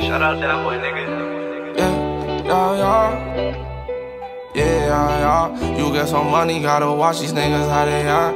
Shout out DatBoi, nigga. Yeah, yeah. You get some money, gotta watch these niggas how they act.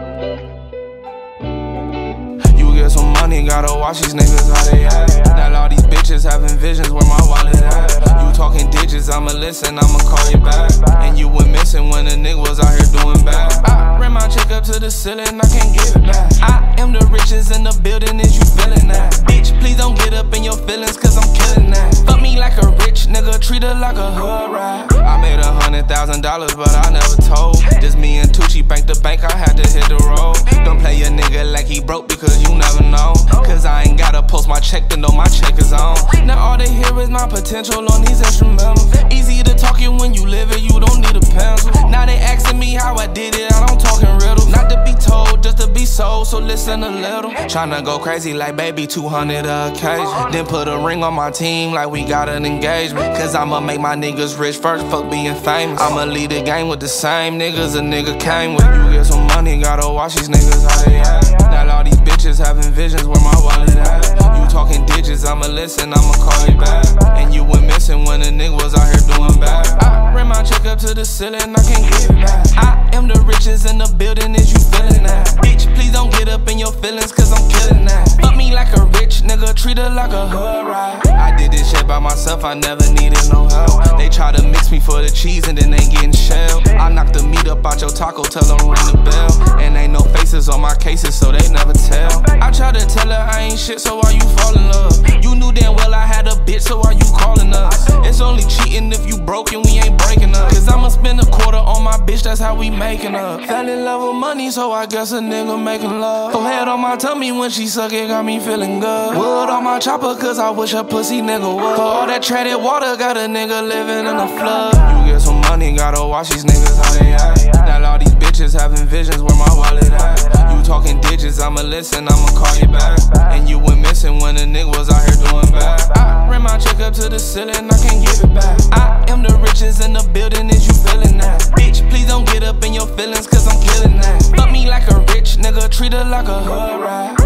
You get some money, gotta watch these niggas how they act. Now all these bitches having visions where my wallet at. You talking digits, I'ma listen, I'ma call you back. And you went missing when a nigga was out here doing bad. I ran my check up to the ceiling, I can't give it back. I am the richest in the building, is you feeling that? Bitch, please don't get up in your feelings, cause I'm killing that. Fuck me like a rich nigga, treat her like a hood rat. I made $100,000, but I never told. Just me and Toochy bank to bank, I had to hit the road. Don't play a nigga like he broke, because you never know. Cause I ain't gotta post my check to know my check is on. Now all they hear is my potential on these instrumentals. Easy to talk it when you live it, you don't need a pencil. Now they asking me how I did it, I don't talk in riddles. Not to be told, just to be sold, so listen a little. Tryna go crazy like baby 200 a occasion. Then put a ring on my team like we got an engagement. Cause I'ma make my niggas rich first, fuck being famous. I'ma lead the game with the same niggas a nigga came with. You get some money, gotta watch these niggas how they act. Now all these bitches having visions where my wallet at. You talking digits, I'ma listen, I'ma call you back. And you went missing when a nigga was out here doing bad. I ran my check up to the ceiling, I can't give it back. I am the richest in the building, is you feeling that? Bitch, please don't get up in your feelings, cause I'm killing that. Fuck me like a rich nigga, treat her like a hood rat. I did this shit by myself, I never needed no help. They try to mix me for the cheese and then they getting shelled. I knock the meat up out your taco, tell them ring the bell. And ain't no faces on my cases, so they never tell. I try to tell her I ain't shit, so why you fall in love? You knew damn well I had a bitch, so why you calling us? It's only cheating if you broke and we ain't breaking up. Cause I'ma spend a quarter on my bitch, that's how we making up. Fell in love with money, so I guess a nigga making love. Her head on my tummy when she suck it, got me feeling good. Wood on my chopper, cause I wish a pussy nigga would. For all that treaded water, got a nigga living in a flood. You get some money, gotta watch these niggas how they act. Now all these bitches having visions where my wallet at. You talking digits, I'ma listen, I'ma call you back. And you went missing when a nigga was out here doing bad. I ran my check up to the ceiling, I can't give it back. I am the richest in the building, is you feeling that? Bitch, please don't get up in your feelings, cause I'm killing that. Fuck me like a rich nigga, treat her like a hood rat.